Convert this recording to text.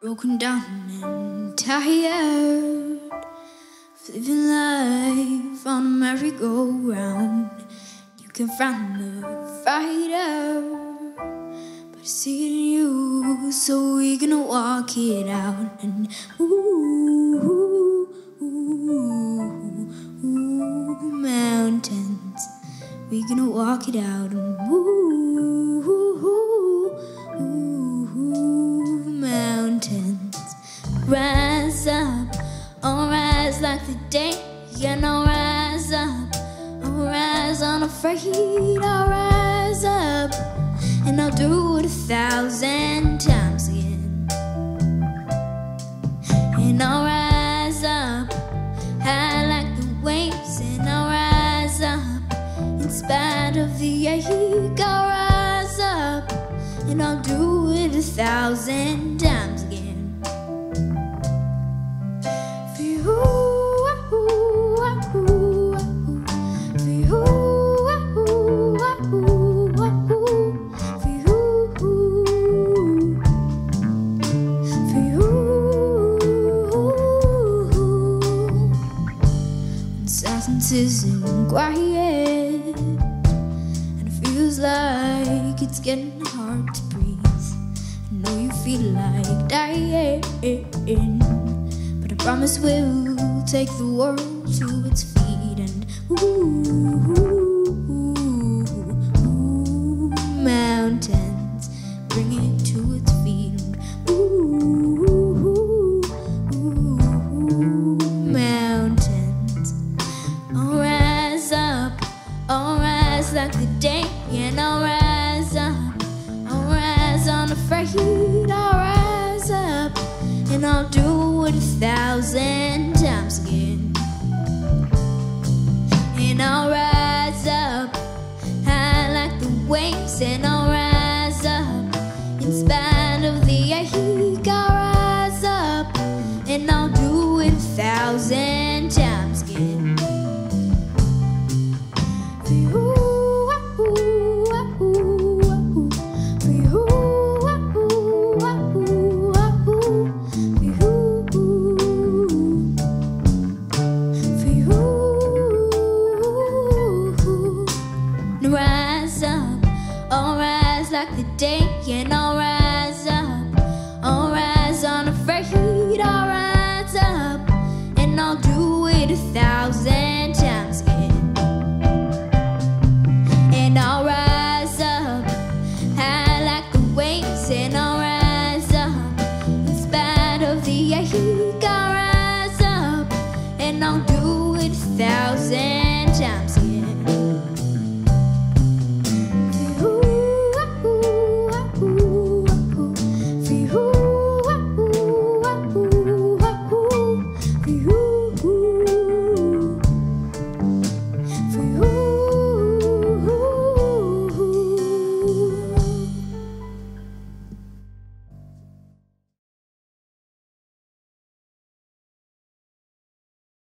Broken down and tired of living life on a merry-go-round. You can find the fighter, but I see it in you, so we're gonna walk it out. And mountains, we're gonna walk it out. And mountains, rise up, I'll rise like the day, and I'll rise up, I'll rise unafraid, I'll rise up, and I'll do it 1,000 times again. And I'll rise up, high like the waves, and I'll rise up, in spite of the ache, I'll rise up, and I'll do it 1,000 times again. For you, for you, for you. When silence isn't quiet, and it feels like it's getting hard to breathe. I know you feel like dying, but I promise we'll take the world to its feet. And mountains, bring it to its feet. And mountains, I'll rise up, I'll rise like the day, and I'll rise up, I'll rise unafraid, I'll rise up, and I'll do it 1,000 times again. And I'll rise up, high like the waves, and I'll rise up, in spite of the ache, I'll rise up, and I'll do it 1,000 times again. For you, rise up, I'll rise like the day, and I'll rise